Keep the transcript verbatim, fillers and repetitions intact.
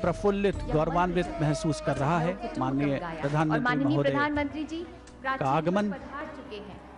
प्रफुल्लित गौरवान्वित महसूस कर रहा है। माननीय प्रधानमंत्री महोदय प्रधानमंत्री जी का आगमन पधार चुके हैं।